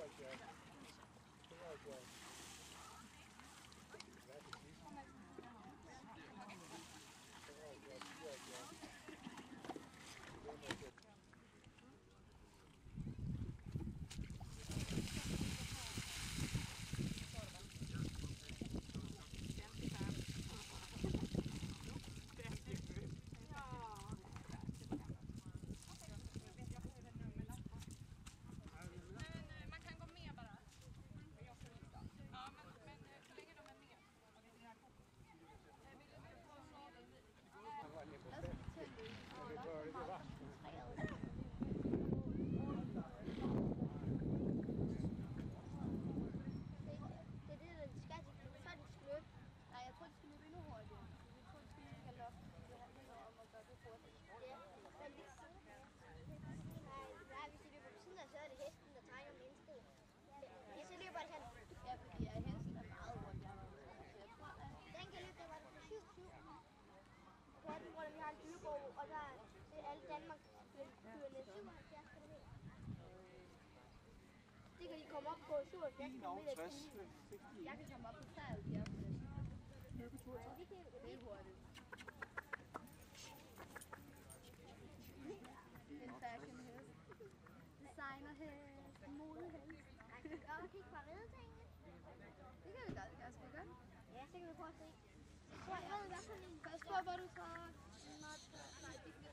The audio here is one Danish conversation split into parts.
Vi har en dyrebog, og der er alle Danmarks dyrene 77 km. Det kan I komme op på 77 km. Jeg kan komme op på 73 km. Løbetur, tak. Det er hurtigt. En fashion hest. Designer hest. Modehest. Jeg kan godt kigge på ridetingene. Det kan vi godt. Skal vi gøre? Ja, så kan vi prøve at se. Jeg ved i hvert fald en. Pas på, hvor du tager. Nej, det bliver.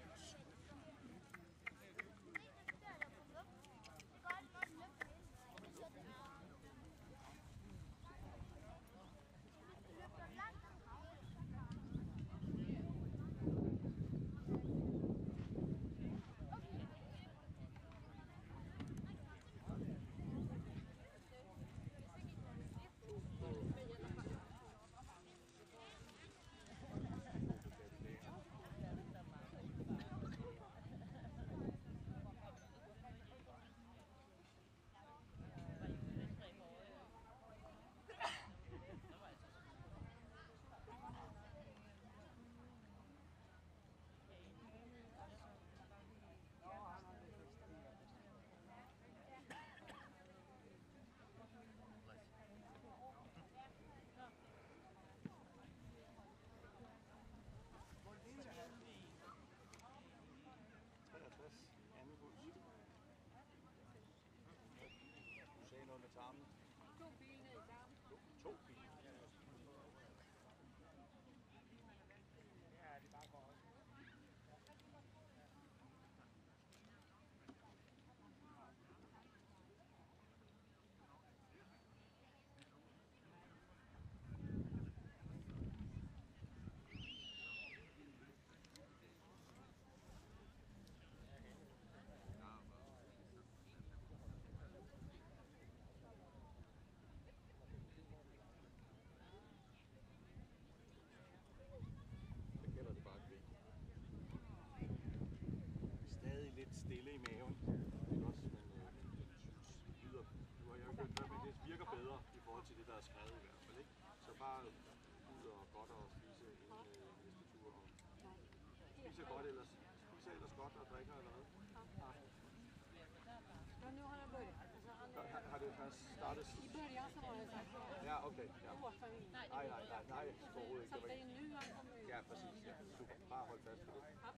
Du sagde noget med tarmen. 2 biler ned i tarmen. 2 biler? Ja, det er bare godt. Lidt stille i maven, ikke også, men lyder, nu har jeg jo hørt før, men det virker bedre i forhold til det, der er skrevet i hvert fald, ikke? Så bare ud og godt og spise inden næste tur. Og spiser godt ellers, spiser ellers godt og drikker eller hvad? Ja. Ja, nu har jeg börjat. Har det startet? I början så var det så. Ja, okay. Ja. Nej, overhovedet ikke. Så det är nu han kommer ut. Ja, præcis. Ja. Super. Bare hold fast på det.